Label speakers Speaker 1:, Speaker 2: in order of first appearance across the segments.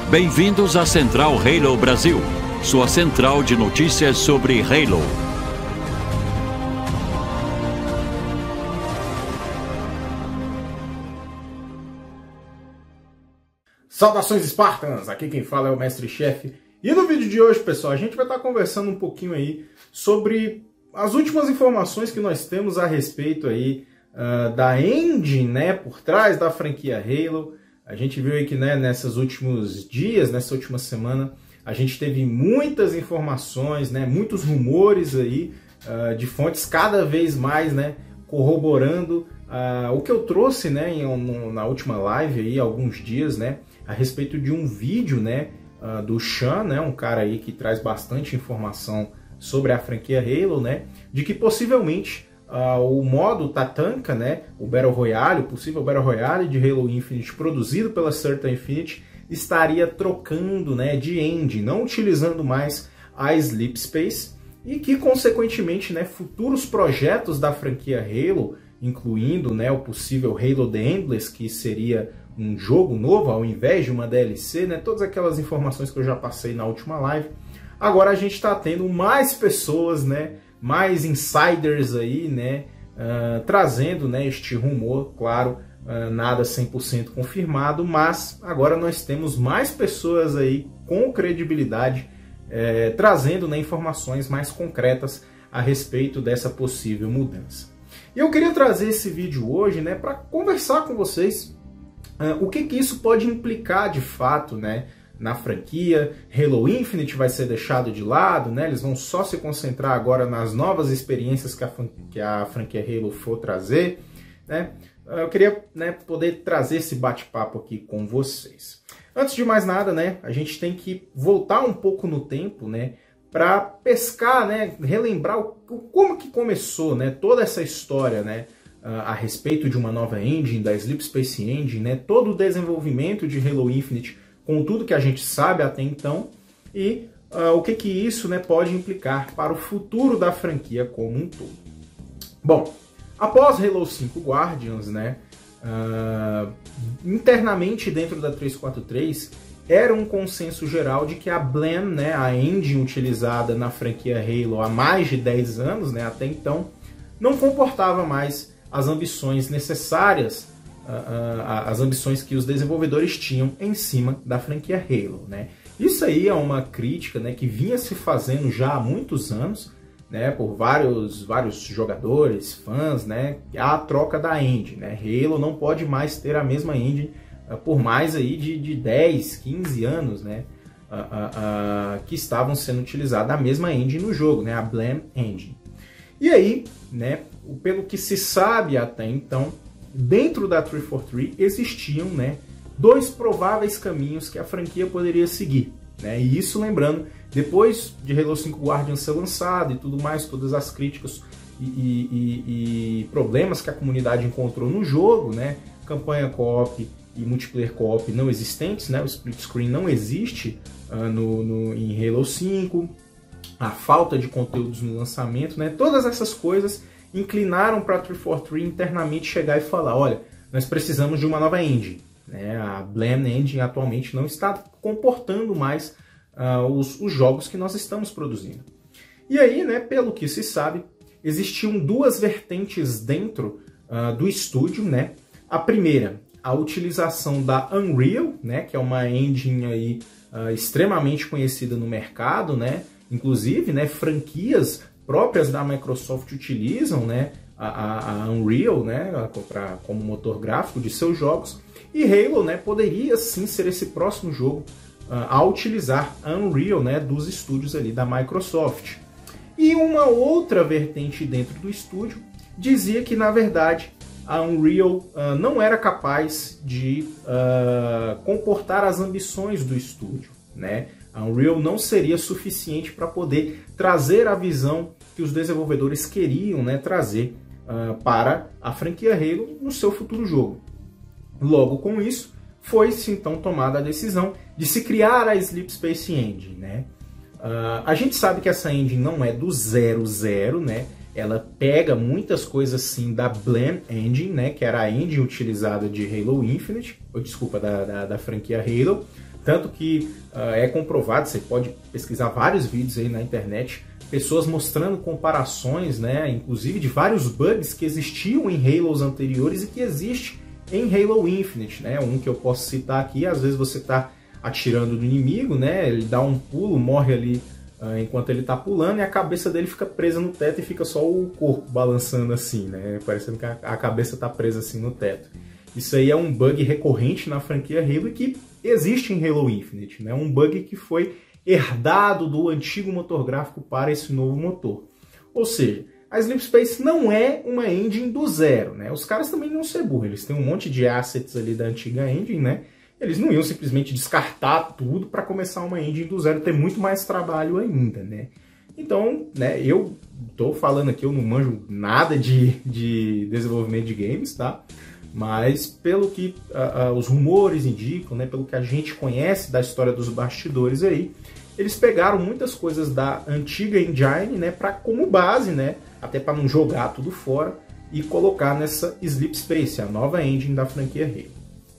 Speaker 1: Bem-vindos à Central Halo Brasil, sua central de notícias sobre Halo.
Speaker 2: Saudações Spartans! Aqui quem fala é o Mestre-Chefe. E no vídeo de hoje, pessoal, a gente vai estar conversando um pouquinho aí sobre as últimas informações que nós temos a respeito aí da engine, né, por trás da franquia Halo. A gente viu aí que, né, nesses últimos dias, nessa última semana, a gente teve muitas informações, né, muitos rumores aí de fontes cada vez mais, né, corroborando o que eu trouxe, né, na última live aí, há alguns dias, né, a respeito de um vídeo, né, do Sean, né, um cara aí que traz bastante informação sobre a franquia Halo, né, de que possivelmente o modo Tatanka, né, o Battle Royale, o possível Battle Royale de Halo Infinite produzido pela Certain Affinity, estaria trocando, né, de engine, não utilizando mais a Sleep Space, e que consequentemente, né, futuros projetos da franquia Halo, incluindo, né, o possível Halo The Endless, que seria um jogo novo ao invés de uma DLC, né, todas aquelas informações que eu já passei na última live. Agora a gente está tendo mais pessoas, né, mais insiders aí, né, trazendo, né, este rumor, claro, nada 100% confirmado, mas agora nós temos mais pessoas aí com credibilidade trazendo, né, informações mais concretas a respeito dessa possível mudança. E eu queria trazer esse vídeo hoje, né, para conversar com vocês o que isso pode implicar de fato, né, na franquia. Halo Infinite vai ser deixado de lado, né? Eles vão só se concentrar agora nas novas experiências que a franquia Halo for trazer, né? Eu queria, né, poder trazer esse bate-papo aqui com vocês. Antes de mais nada, né, a gente tem que voltar um pouco no tempo, né, para pescar, né, relembrar como que começou, né, toda essa história, né, a respeito de uma nova engine, da Sleep Space Engine, né, todo o desenvolvimento de Halo Infinite, com tudo que a gente sabe até então, e o que isso, né, pode implicar para o futuro da franquia como um todo. Bom, após Halo 5 Guardians, né, internamente dentro da 343, era um consenso geral de que a Blam, né, a engine utilizada na franquia Halo há mais de 10 anos, né, até então, não comportava mais as ambições necessárias, as ambições que os desenvolvedores tinham em cima da franquia Halo, né? Isso aí é uma crítica, né, que vinha se fazendo já há muitos anos, né, por vários jogadores, fãs, né, a troca da engine, né? Halo não pode mais ter a mesma engine por mais aí de 10, 15 anos, né, que estavam sendo utilizadas a mesma engine no jogo, né, a Blam Engine. E aí, né, pelo que se sabe até então, dentro da 343 existiam, né, dois prováveis caminhos que a franquia poderia seguir, né? E isso, lembrando, depois de Halo 5 Guardian ser lançado e tudo mais, todas as críticas e problemas que a comunidade encontrou no jogo, né? Campanha co-op e multiplayer co-op não existentes, né? O split screen não existe em Halo 5, a falta de conteúdos no lançamento, né? Todas essas coisas inclinaram para a 343 internamente chegar e falar, olha, nós precisamos de uma nova engine, né? A Blam Engine atualmente não está comportando mais os jogos que nós estamos produzindo. E aí, né, pelo que se sabe, existiam duas vertentes dentro do estúdio, né? A primeira, a utilização da Unreal, né, que é uma engine aí, extremamente conhecida no mercado, né? Inclusive, né, franquias próprias da Microsoft utilizam, né, a Unreal, né, como motor gráfico de seus jogos, e Halo, né, poderia sim ser esse próximo jogo a utilizar a Unreal, né, dos estúdios ali da Microsoft. E uma outra vertente dentro do estúdio dizia que, na verdade, a Unreal não era capaz de comportar as ambições do estúdio, né? A Unreal não seria suficiente para poder trazer a visão que os desenvolvedores queriam, né, trazer para a franquia Halo no seu futuro jogo. Logo com isso, foi-se então tomada a decisão de se criar a Sleep Space Engine, né? A gente sabe que essa engine não é do 00, né? Ela pega muitas coisas sim da Blam Engine, né? Que era a engine utilizada de Halo Infinite, ou desculpa, da franquia Halo. Tanto que é comprovado, você pode pesquisar vários vídeos aí na internet, pessoas mostrando comparações, né, inclusive de vários bugs que existiam em Halos anteriores e que existe em Halo Infinite, né? Um que eu posso citar aqui, às vezes você está atirando no inimigo, né, ele dá um pulo, morre ali enquanto ele está pulando e a cabeça dele fica presa no teto e fica só o corpo balançando assim, né, parecendo que a cabeça está presa assim no teto. Isso aí é um bug recorrente na franquia Halo e que existe em Halo Infinite, né? Um bug que foi herdado do antigo motor gráfico para esse novo motor. Ou seja, a Sleep Space não é uma engine do zero, né? Os caras também não são burros, eles têm um monte de assets ali da antiga engine, né? Eles não iam simplesmente descartar tudo para começar uma engine do zero, ter muito mais trabalho ainda, né? Então, né, eu tô falando aqui, eu não manjo nada de desenvolvimento de games, tá? Mas pelo que os rumores indicam, né, pelo que a gente conhece da história dos bastidores aí, eles pegaram muitas coisas da antiga engine, né, como base, né, até para não jogar tudo fora, e colocar nessa Sleep Space, a nova engine da franquia Halo.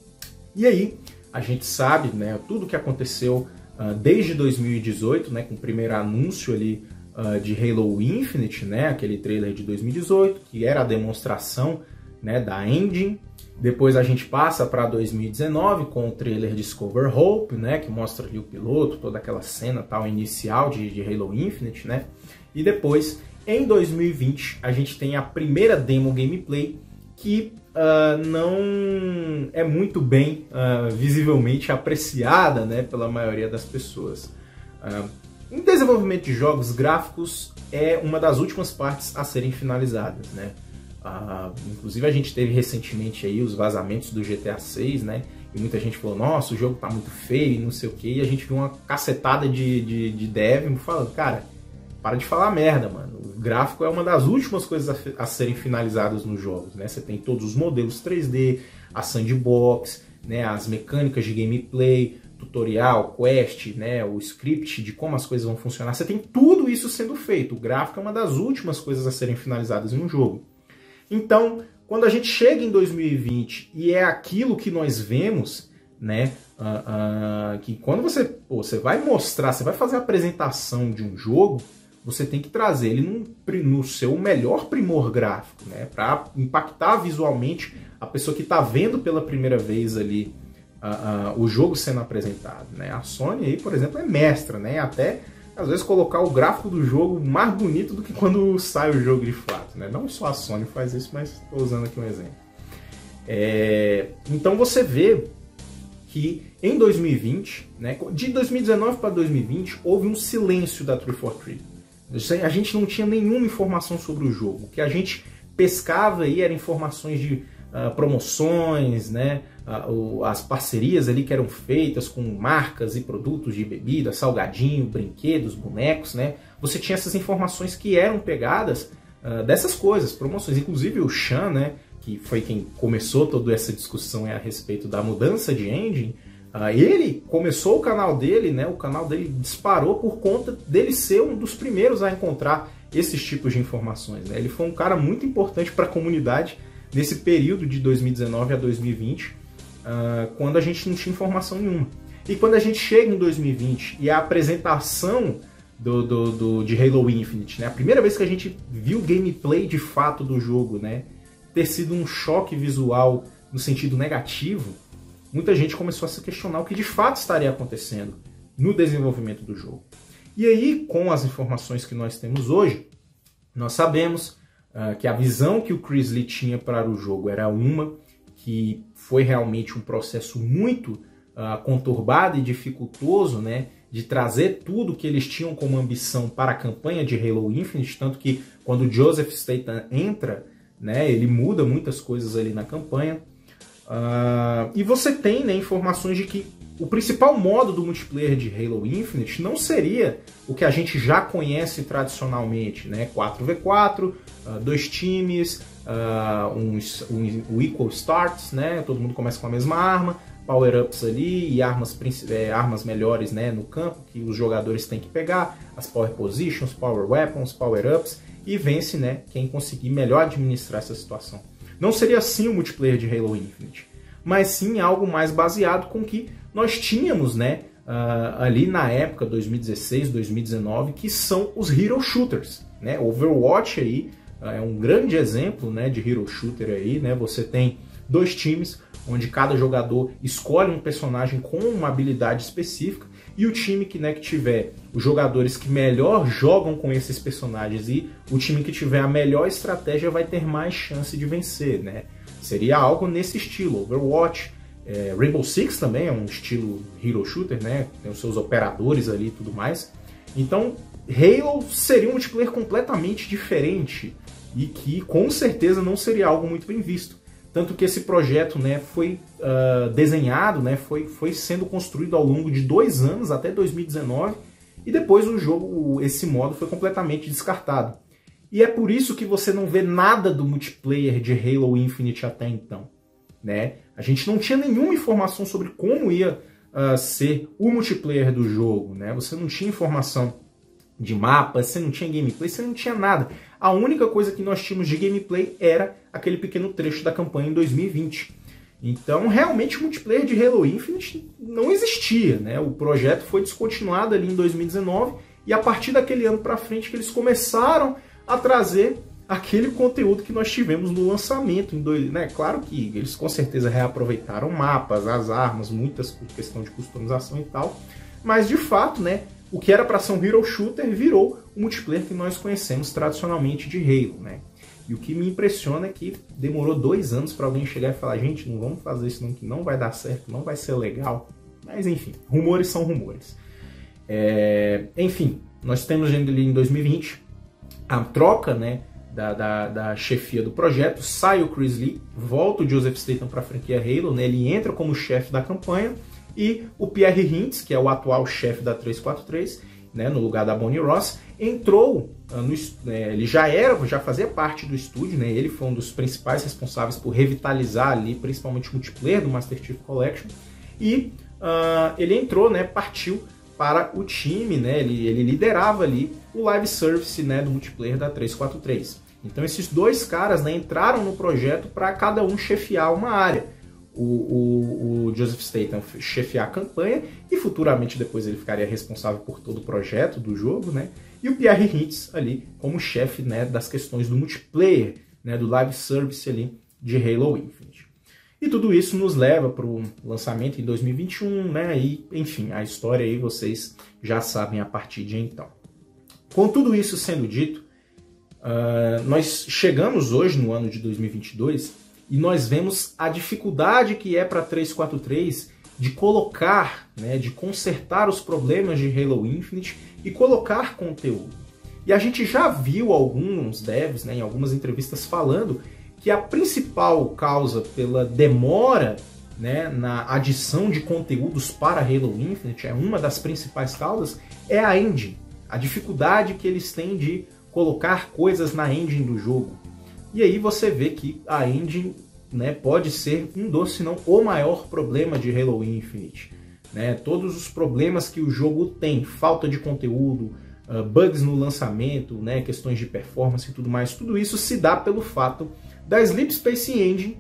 Speaker 2: E aí, a gente sabe, né, tudo que aconteceu desde 2018, né, com o primeiro anúncio ali de Halo Infinite, né, aquele trailer de 2018, que era a demonstração, né, da engine. Depois a gente passa para 2019 com o trailer Discover Hope, né, que mostra ali o piloto, toda aquela cena tal inicial de Halo Infinite, né? E depois, em 2020, a gente tem a primeira demo gameplay que não é muito bem visivelmente apreciada, né, pela maioria das pessoas. Em desenvolvimento de jogos, gráficos é uma das últimas partes a serem finalizadas, né? Inclusive a gente teve recentemente aí os vazamentos do GTA 6, né? E muita gente falou, nossa, o jogo tá muito feio e não sei o que. E a gente viu uma cacetada de dev falando, cara, para de falar merda, mano. O gráfico é uma das últimas coisas a serem finalizadas nos jogos, né? Você tem todos os modelos 3D, a sandbox, né? As mecânicas de gameplay, tutorial, quest, né? O script de como as coisas vão funcionar. Você tem tudo isso sendo feito. O gráfico é uma das últimas coisas a serem finalizadas em um jogo. Então, quando a gente chega em 2020 e é aquilo que nós vemos, né, que quando você vai mostrar, você vai fazer a apresentação de um jogo, você tem que trazer ele no seu melhor primor gráfico, né, para impactar visualmente a pessoa que está vendo pela primeira vez ali o jogo sendo apresentado, né. A Sony aí, por exemplo, é mestra, né, até às vezes colocar o gráfico do jogo mais bonito do que quando sai o jogo de fato, né? Não só a Sony faz isso, mas estou usando aqui um exemplo. Então você vê que em 2020, né, de 2019 para 2020, houve um silêncio da 343. A gente não tinha nenhuma informação sobre o jogo. O que a gente pescava aí eram informações de promoções, né, as parcerias ali que eram feitas com marcas e produtos de bebida, salgadinho, brinquedos, bonecos, né? Você tinha essas informações que eram pegadas dessas coisas, promoções. Inclusive o Sean, né, que foi quem começou toda essa discussão a respeito da mudança de engine, ele começou o canal dele, né? O canal dele disparou por conta dele ser um dos primeiros a encontrar esses tipos de informações, né? Ele foi um cara muito importante para a comunidade nesse período de 2019 a 2020, quando a gente não tinha informação nenhuma. E quando a gente chega em 2020 e a apresentação de Halo Infinite, né, a primeira vez que a gente viu gameplay de fato do jogo, né, ter sido um choque visual no sentido negativo, muita gente começou a se questionar o que de fato estaria acontecendo no desenvolvimento do jogo. E aí, com as informações que nós temos hoje, nós sabemos que a visão que o Chris Lee tinha para o jogo era uma, que foi realmente um processo muito conturbado e dificultoso, né, de trazer tudo que eles tinham como ambição para a campanha de Halo Infinite, tanto que quando o Joseph Staten entra, né, ele muda muitas coisas ali na campanha. E você tem, né, informações de que o principal modo do multiplayer de Halo Infinite não seria o que a gente já conhece tradicionalmente, né? 4v4, 2 times, um equal starts, né? Todo mundo começa com a mesma arma, power-ups ali e armas melhores, né, no campo que os jogadores têm que pegar, as power positions, power weapons, power-ups, e vence, né, quem conseguir melhor administrar essa situação. Não seria assim o multiplayer de Halo Infinite, mas sim algo mais baseado com que nós tínhamos, né, ali na época, 2016, 2019, que são os Hero Shooters, né? Overwatch aí é um grande exemplo, né, de Hero Shooter aí, né? Você tem 2 times, onde cada jogador escolhe um personagem com uma habilidade específica, e o time que, né, que tiver os jogadores que melhor jogam com esses personagens e o time que tiver a melhor estratégia vai ter mais chance de vencer, né? Seria algo nesse estilo. Overwatch, Rainbow Six também é um estilo Hero Shooter, né? Tem os seus operadores ali e tudo mais. Então, Halo seria um multiplayer completamente diferente e que com certeza não seria algo muito bem visto. Tanto que esse projeto, né, foi desenhado, né, foi sendo construído ao longo de 2 anos, até 2019, e depois o jogo, esse modo foi completamente descartado. E é por isso que você não vê nada do multiplayer de Halo Infinite até então, né? A gente não tinha nenhuma informação sobre como ia ser o multiplayer do jogo, né? Você não tinha informação de mapas, você não tinha gameplay, você não tinha nada. A única coisa que nós tínhamos de gameplay era aquele pequeno trecho da campanha em 2020. Então, realmente, o multiplayer de Halo Infinite não existia, né? O projeto foi descontinuado ali em 2019 e a partir daquele ano para frente que eles começaram a trazer aquele conteúdo que nós tivemos no lançamento. Né? Claro que eles com certeza reaproveitaram mapas, as armas, muitas por questão de customização e tal, mas de fato, né, o que era para ser um Hero Shooter virou o multiplayer que nós conhecemos tradicionalmente de Halo, né? E o que me impressiona é que demorou 2 anos para alguém chegar e falar: gente, não vamos fazer isso não, que não vai dar certo, não vai ser legal. Mas enfim, rumores são rumores. Enfim, nós temos ali em 2020 a troca, né, da chefia do projeto. Sai o Chris Lee, volta o Joseph Staten para a franquia Halo, né? Ele entra como chefe da campanha, e o Pierre Hintz, que é o atual chefe da 343, né, no lugar da Bonnie Ross, entrou, ele já fazia parte do estúdio, né, ele foi um dos principais responsáveis por revitalizar ali, principalmente o multiplayer do Master Chief Collection, e ele entrou, né, partiu para o time, né, ele liderava ali o live service, né, do multiplayer da 343. Então esses 2 caras, né, entraram no projeto para cada um chefiar uma área. O Joseph Staten chefiar a campanha e futuramente depois ele ficaria responsável por todo o projeto do jogo, né? E o Pierre Hintz ali como chefe, né, das questões do multiplayer, né, do live service ali de Halo Infinite. E tudo isso nos leva para o lançamento em 2021, né? E enfim, a história aí vocês já sabem a partir de então. Com tudo isso sendo dito, nós chegamos hoje no ano de 2022 e nós vemos a dificuldade que é para a 343 de colocar, né, de consertar os problemas de Halo Infinite e colocar conteúdo. E a gente já viu alguns devs, né, em algumas entrevistas falando que a principal causa pela demora, né, na adição de conteúdos para Halo Infinite, uma das principais causas, é a engine. A dificuldade que eles têm de colocar coisas na engine do jogo. E aí você vê que a engine, né, pode ser um dos, se não o maior problema de Halo Infinite. Né? Todos os problemas que o jogo tem, falta de conteúdo, bugs no lançamento, né, questões de performance e tudo mais, tudo isso se dá pelo fato da Sleep Space Engine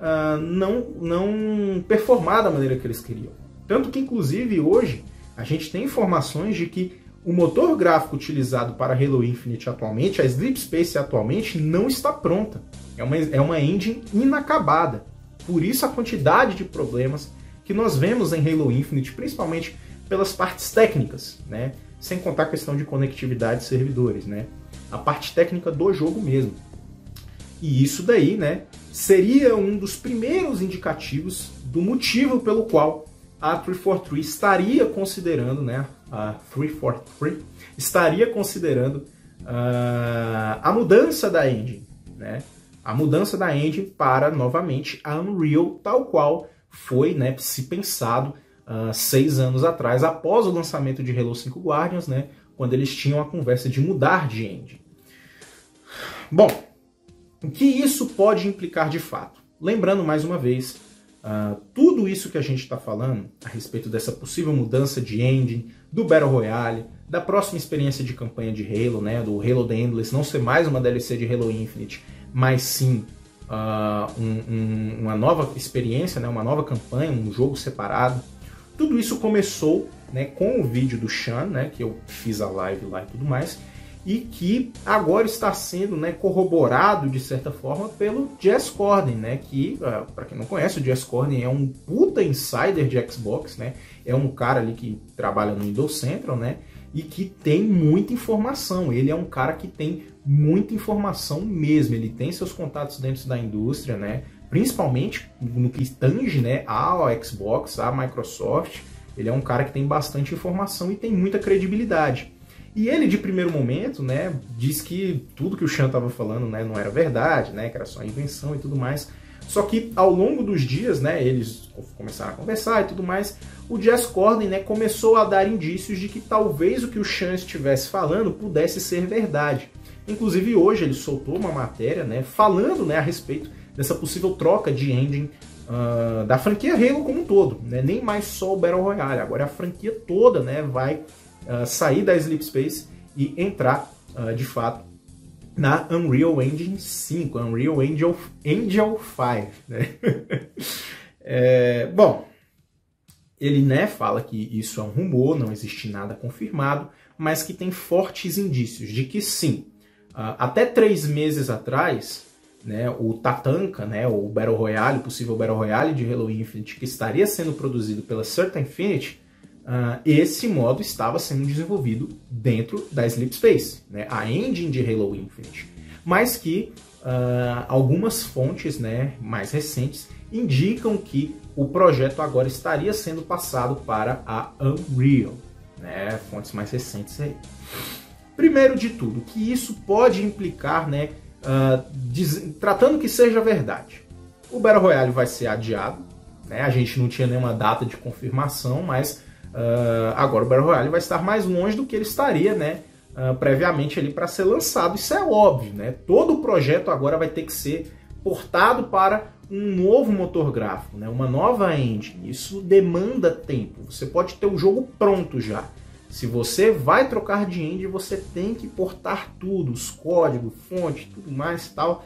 Speaker 2: não performar da maneira que eles queriam. Tanto que, inclusive, hoje a gente tem informações de que o motor gráfico utilizado para Halo Infinite atualmente, a Sleep Space atualmente, não está pronta. É uma engine inacabada. Por isso a quantidade de problemas que nós vemos em Halo Infinite, principalmente pelas partes técnicas, né? Sem contar a questão de conectividade de servidores, né? A parte técnica do jogo mesmo. E isso daí, né, seria um dos primeiros indicativos do motivo pelo qual a 343 estaria considerando, né, a 343 estaria considerando a mudança da engine, né? A mudança da engine para, novamente, a Unreal, tal qual foi, né, se pensado 6 anos atrás, após o lançamento de Halo 5 Guardians, né, quando eles tinham a conversa de mudar de engine. Bom, o que isso pode implicar de fato? Lembrando mais uma vez, tudo isso que a gente está falando a respeito dessa possível mudança de engine, do Battle Royale, da próxima experiência de campanha de Halo, né, do Halo The Endless não ser mais uma DLC de Halo Infinite, mas sim uma nova experiência, né, uma nova campanha, um jogo separado. Tudo isso começou né, com o vídeo do Sean, né, que eu fiz a live lá e tudo mais, e que agora está sendo, né, corroborado de certa forma pelo Jez Corden, né, que, para quem não conhece, o Jez Corden é um puta insider de Xbox, né, é um cara ali que trabalha no Windows Central, né, e que tem muita informação. Ele é um cara que tem muita informação mesmo, ele tem seus contatos dentro da indústria, né, principalmente no que tange, né, ao Xbox, à Microsoft. Ele é um cara que tem bastante informação e tem muita credibilidade. E ele, de primeiro momento, né, diz que tudo que o Sean estava falando, né, não era verdade, né, que era só invenção e tudo mais. Só que ao longo dos dias, né, eles começaram a conversar e tudo mais, o Jez Corden, né, começou a dar indícios de que talvez o que o Sean estivesse falando pudesse ser verdade. Inclusive hoje ele soltou uma matéria, né, falando, né, a respeito dessa possível troca de engine da franquia Halo como um todo, né, nem mais só o Battle Royale, agora a franquia toda, né, vai sair da Sleep Space e entrar, de fato, na Unreal Engine 5, Unreal Engine 5. Né? Bom, ele, né, fala que isso é um rumor, não existe nada confirmado, mas que tem fortes indícios de que sim. Até 3 meses atrás, né, o Tatanka, né, o Battle Royale, o possível Battle Royale de Halo Infinite, que estaria sendo produzido pela Certain Affinity, esse modo estava sendo desenvolvido dentro da Sleep Space, né, a engine de Halo Infinite, mas que algumas fontes, né, mais recentes indicam que o projeto agora estaria sendo passado para a Unreal, né, fontes mais recentes aí. Primeiro de tudo, que isso pode implicar, né, tratando que seja verdade, o Battle Royale vai ser adiado, né, a gente não tinha nenhuma data de confirmação, mas agora o Battle Royale vai estar mais longe do que ele estaria, né, previamente ali para ser lançado. Isso é óbvio, né? Todo o projeto agora vai ter que ser portado para um novo motor gráfico, né, uma nova engine. Isso demanda tempo. Você pode ter o jogo pronto já. Se você vai trocar de engine, você tem que portar tudo, os códigos, fonte, tudo mais e tal.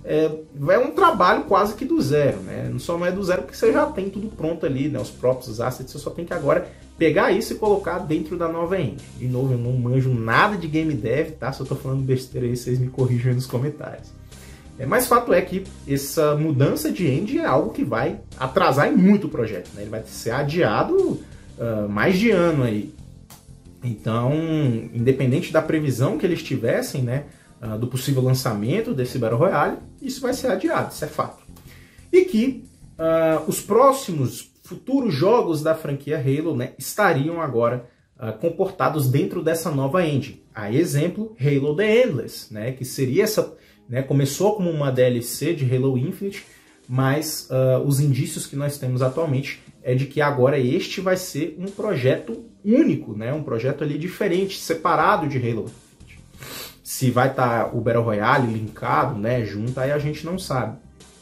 Speaker 2: É um trabalho quase que do zero, né? Não é do zero porque você já tem tudo pronto ali, né? Os próprios assets, você só tem que agora pegar isso e colocar dentro da nova engine. De novo, eu não manjo nada de game dev, tá? Só tô falando besteira aí, vocês me corrijam aí nos comentários. Mas fato é que essa mudança de engine é algo que vai atrasar em muito o projeto, né? Ele vai ser adiado mais de ano aí. Então, independente da previsão que eles tivessem, né, do possível lançamento desse Battle Royale, isso vai ser adiado, isso é fato. E que os próximos futuros jogos da franquia Halo, né, estariam agora comportados dentro dessa nova engine. A exemplo, Halo The Endless, né, que seria essa, né, começou como uma DLC de Halo Infinite, mas os indícios que nós temos atualmente é de que agora este vai ser um projeto único, né, um projeto ali diferente, separado de Halo Infinite. Se vai estar o Battle Royale linkado, né, junto, aí a gente não sabe.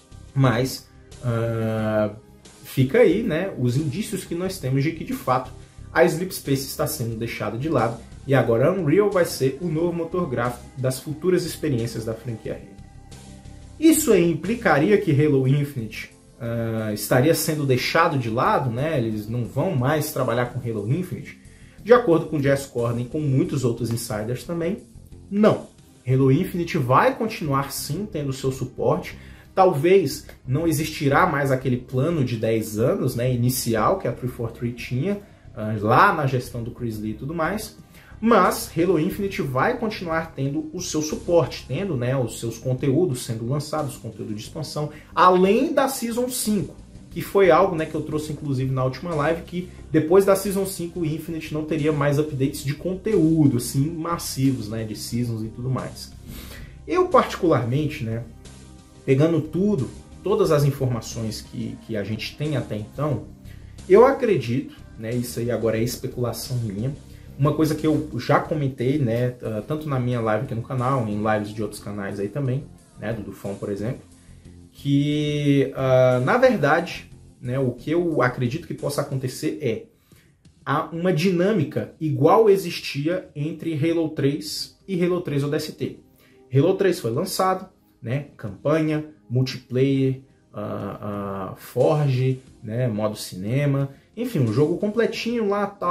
Speaker 2: Mas fica aí, né, os indícios que nós temos de que, de fato, a Sleep Space está sendo deixada de lado e agora a Unreal vai ser o novo motor gráfico das futuras experiências da franquia Halo. Isso aí implicaria que Halo Infinite estaria sendo deixado de lado, né? Eles não vão mais trabalhar com Halo Infinite? De acordo com Jez Corden e com muitos outros insiders também, não. Halo Infinite vai continuar sim tendo seu suporte. Talvez não existirá mais aquele plano de 10 anos, né, inicial que a 343 tinha, lá na gestão do Chris Lee e tudo mais, mas Halo Infinite vai continuar tendo o seu suporte, tendo, né, os seus conteúdos sendo lançados, conteúdo de expansão, além da Season 5, que foi algo, né, que eu trouxe inclusive na última live, que depois da Season 5 o Infinite não teria mais updates de conteúdo, assim, massivos, né, de Seasons e tudo mais. Eu particularmente, né, pegando todas as informações que a gente tem até então, eu acredito, né, isso aí agora é especulação minha, uma coisa que eu já comentei, né, tanto na minha live aqui no canal, em lives de outros canais aí também, né, do Dufão, por exemplo, que, na verdade, né, o que eu acredito que possa acontecer é uma dinâmica igual existia entre Halo 3 e Halo 3 ODST. Halo 3 foi lançado, né, campanha, multiplayer, Forge, né, modo cinema, enfim, um jogo completinho lá, tal,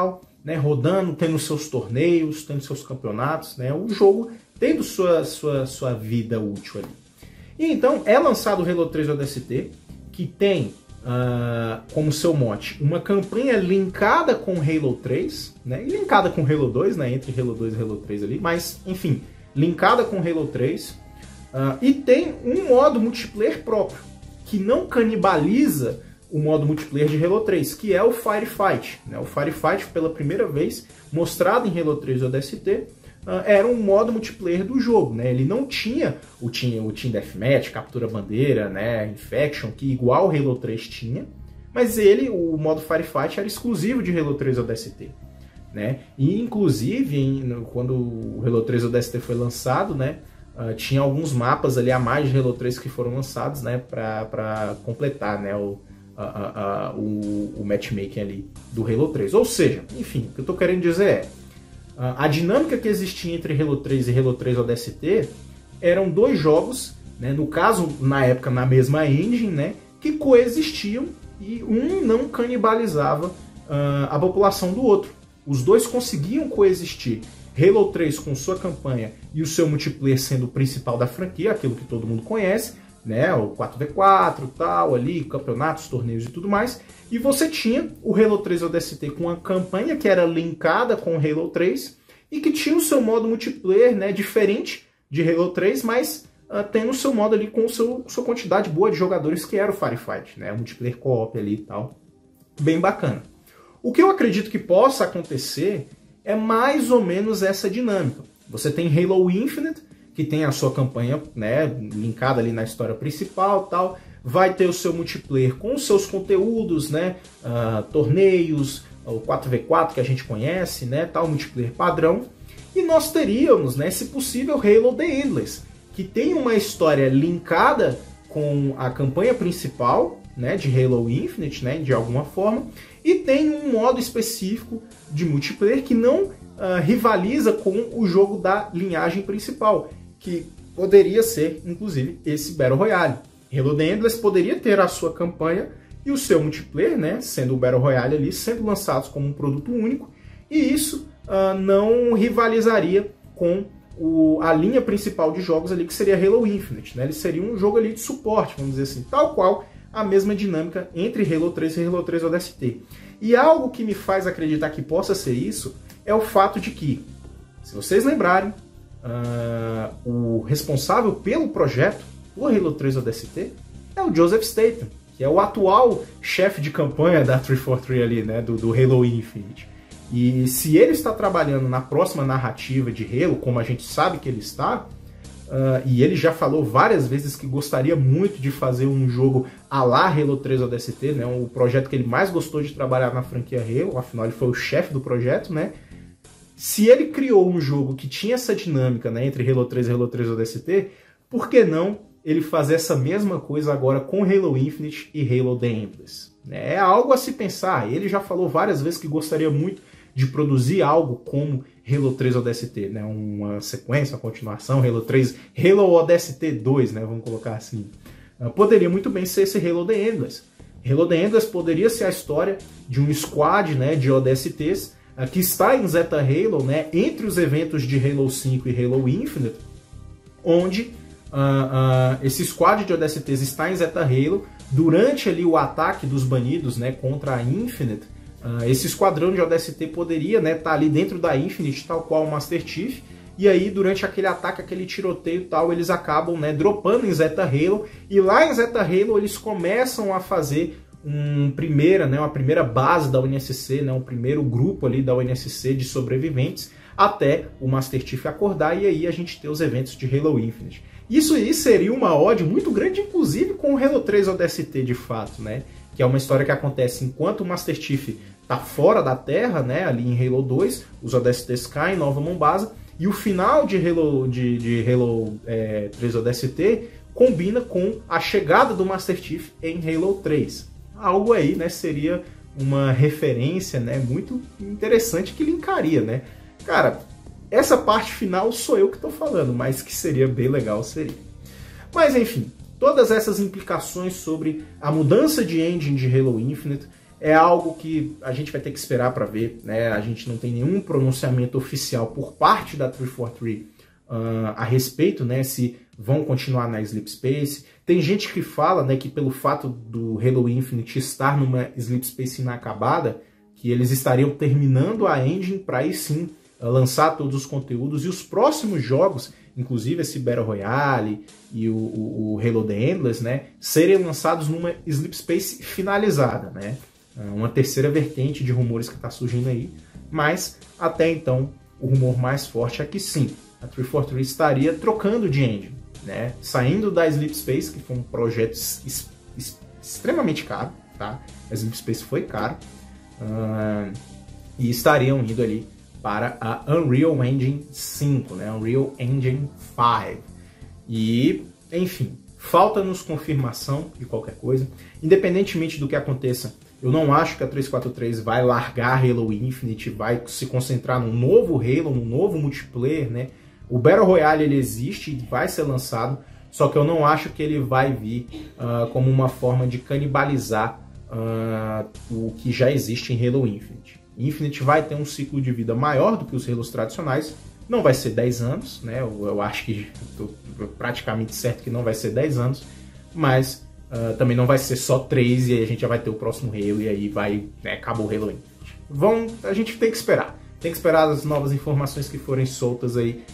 Speaker 2: né, rodando, tendo seus torneios, tendo seus campeonatos, né, o jogo tendo sua vida útil ali. E então é lançado o Halo 3 ODST, que tem como seu mote uma campanha linkada com Halo 3, né, e linkada com Halo 2, né, entre Halo 2 e Halo 3 ali, mas enfim, linkada com Halo 3, e tem um modo multiplayer próprio, que não canibaliza o modo multiplayer de Halo 3, que é o Firefight. Né? O Firefight, pela primeira vez, mostrado em Halo 3 ODST, era um modo multiplayer do jogo. Né? Ele não tinha o Team Deathmatch, Captura Bandeira, né? Infection, que igual o Halo 3 tinha, mas o modo Firefight era exclusivo de Halo 3 ODST. Né? E, inclusive, quando o Halo 3 ODST foi lançado, né? Tinha alguns mapas ali a mais de Halo 3 que foram lançados, né? para completar, né? o matchmaking ali do Halo 3. Ou seja, enfim, o que eu estou querendo dizer é a dinâmica que existia entre Halo 3 e Halo 3 ODST eram dois jogos, né, no caso, na época, na mesma engine, né, que coexistiam e um não canibalizava a população do outro. Os dois conseguiam coexistir. Halo 3 com sua campanha e o seu multiplayer sendo o principal da franquia, aquilo que todo mundo conhece, né, o 4v4, tal, ali, campeonatos, torneios e tudo mais. E você tinha o Halo 3 ODST com uma campanha que era linkada com o Halo 3 e que tinha o seu modo multiplayer, né, diferente de Halo 3, mas tendo o seu modo ali com sua quantidade boa de jogadores, que era o Firefight, né, o multiplayer co-op ali e tal. Bem bacana. O que eu acredito que possa acontecer é mais ou menos essa dinâmica. Você tem Halo Infinite, que tem a sua campanha, né, linkada ali na história principal, tal, vai ter o seu multiplayer com os seus conteúdos, né, torneios, o 4v4 que a gente conhece, né, tal, multiplayer padrão, e nós teríamos, né, se possível, Halo The Endless, que tem uma história linkada com a campanha principal, né, de Halo Infinite, né, de alguma forma, e tem um modo específico de multiplayer que não rivaliza com o jogo da linhagem principal, que poderia ser, inclusive, esse Battle Royale. Halo The Endless poderia ter a sua campanha e o seu multiplayer, né, sendo o Battle Royale ali, sendo lançados como um produto único, e isso não rivalizaria com a linha principal de jogos ali, que seria Halo Infinite. Né? Ele seria um jogo ali de suporte, vamos dizer assim, tal qual a mesma dinâmica entre Halo 3 e Halo 3 ODST. E algo que me faz acreditar que possa ser isso é o fato de que, se vocês lembrarem, o responsável pelo projeto, o Halo 3 ODST, é o Joseph Staten, que é o atual chefe de campanha da 343 ali, né, do Halo Infinite. E se ele está trabalhando na próxima narrativa de Halo, como a gente sabe que ele está, e ele já falou várias vezes que gostaria muito de fazer um jogo à la Halo 3 ODST, né, o projeto que ele mais gostou de trabalhar na franquia Halo, afinal ele foi o chefe do projeto, né? Se ele criou um jogo que tinha essa dinâmica, né, entre Halo 3 e Halo 3 ODST, por que não ele fazer essa mesma coisa agora com Halo Infinite e Halo The Endless? É algo a se pensar. Ele já falou várias vezes que gostaria muito de produzir algo como Halo 3 ODST, né, uma sequência, uma continuação, Halo ODST 2, né, vamos colocar assim. Poderia muito bem ser esse Halo The Endless. Halo The Endless poderia ser a história de um squad, né, de ODSTs que está em Zeta Halo, né, entre os eventos de Halo 5 e Halo Infinite, onde esse squad de ODSTs está em Zeta Halo durante ali o ataque dos banidos, né, contra a Infinite. Esse esquadrão de ODST poderia, né, estar ali dentro da Infinite, tal qual o Master Chief, e aí durante aquele ataque, aquele tiroteio e tal, eles acabam, né, dropando em Zeta Halo, e lá em Zeta Halo eles começam a fazer uma primeira base da UNSC, né, um primeiro grupo ali da UNSC de sobreviventes, até o Master Chief acordar, e aí a gente ter os eventos de Halo Infinite. Isso aí seria uma ode muito grande, inclusive com o Halo 3 ODST de fato, né, que é uma história que acontece enquanto o Master Chief está fora da Terra, né, ali em Halo 2, os ODSTs caem em Nova Mombasa, e o final de Halo 3 ODST combina com a chegada do Master Chief em Halo 3. Algo aí, né, seria uma referência, né, muito interessante que linkaria, né. Cara, essa parte final sou eu que estou falando, mas que seria bem legal, seria. Mas enfim, todas essas implicações sobre a mudança de engine de Halo Infinite, é algo que a gente vai ter que esperar para ver, né? A gente não tem nenhum pronunciamento oficial por parte da 343 a respeito, né, se vão continuar na Sleep Space. Tem gente que fala, né, que pelo fato do Halo Infinite estar numa Sleep Space inacabada, que eles estariam terminando a engine para aí sim lançar todos os conteúdos e os próximos jogos, inclusive esse Battle Royale e o Halo The Endless, né, serem lançados numa Sleep Space finalizada, né? Uma terceira vertente de rumores que está surgindo aí, mas até então o rumor mais forte é que sim, a 343 estaria trocando de engine, né? Saindo da Sleep Space, que foi um projeto extremamente caro, tá? A Sleep Space foi caro, e estariam indo ali para a Unreal Engine 5, né? Unreal Engine 5. E, enfim, falta-nos confirmação de qualquer coisa. Independentemente do que aconteça, eu não acho que a 343 vai largar Halo Infinite, vai se concentrar num novo Halo, num novo multiplayer, né? O Battle Royale ele existe e vai ser lançado, só que eu não acho que ele vai vir como uma forma de canibalizar o que já existe em Halo Infinite. Infinite vai ter um ciclo de vida maior do que os Halos tradicionais, não vai ser 10 anos, né? Eu acho que estou praticamente certo que não vai ser 10 anos, mas também não vai ser só 3 e aí a gente já vai ter o próximo Halo e aí vai, né, acabou o Halo Infinite. A gente tem que esperar. Tem que esperar as novas informações que forem soltas aí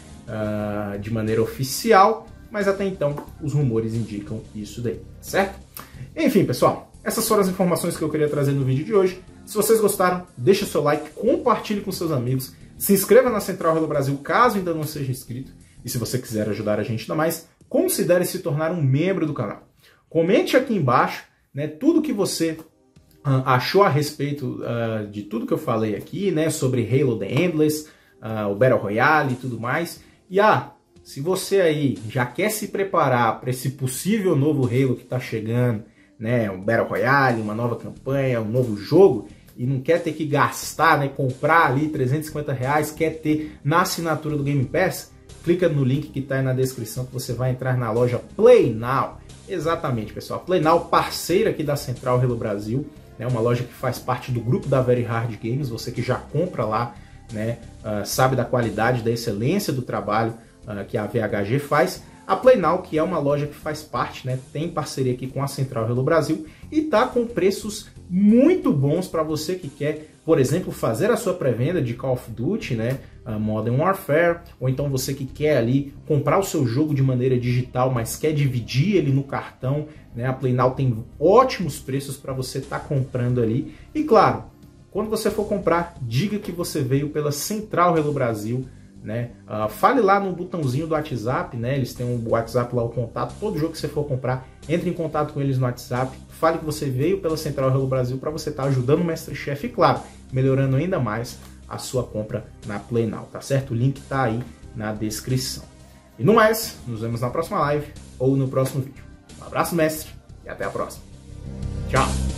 Speaker 2: de maneira oficial, mas até então os rumores indicam isso daí, certo? Enfim, pessoal, essas foram as informações que eu queria trazer no vídeo de hoje. Se vocês gostaram, deixa o seu like, compartilhe com seus amigos, se inscreva na Central Halo Brasil caso ainda não seja inscrito, e se você quiser ajudar a gente ainda mais, considere se tornar um membro do canal. Comente aqui embaixo, né, tudo que você achou a respeito de tudo que eu falei aqui, né, sobre Halo The Endless, o Battle Royale e tudo mais. E se você aí já quer se preparar para esse possível novo Halo que está chegando, né, um Battle Royale, uma nova campanha, um novo jogo, e não quer ter que gastar, né, comprar ali R$350, quer ter na assinatura do Game Pass, clica no link que está aí na descrição que você vai entrar na loja Play Now. Exatamente, pessoal. Play Now, parceira aqui da Central Halo Brasil, né, uma loja que faz parte do grupo da Very Hard Games, você que já compra lá, né, sabe da qualidade, da excelência do trabalho que a VHG faz. A Play Now, que é uma loja que faz parte, né, tem parceria aqui com a Central Halo Brasil e tá com preços muito bons para você que quer, por exemplo, fazer a sua pré-venda de Call of Duty, né, Modern Warfare, ou então você que quer ali comprar o seu jogo de maneira digital, mas quer dividir ele no cartão, né, a Play Now tem ótimos preços para você estar comprando ali. E claro, quando você for comprar, diga que você veio pela Central Halo Brasil, né? Fale lá no botãozinho do WhatsApp, né? Eles têm um WhatsApp lá, o contato, todo jogo que você for comprar, entre em contato com eles no WhatsApp, fale que você veio pela Central Halo Brasil para você estar ajudando o Mestre Chef e, claro, melhorando ainda mais a sua compra na Play Now, tá certo? O link tá aí na descrição. E no mais, nos vemos na próxima live ou no próximo vídeo. Um abraço, mestre, e até a próxima. Tchau!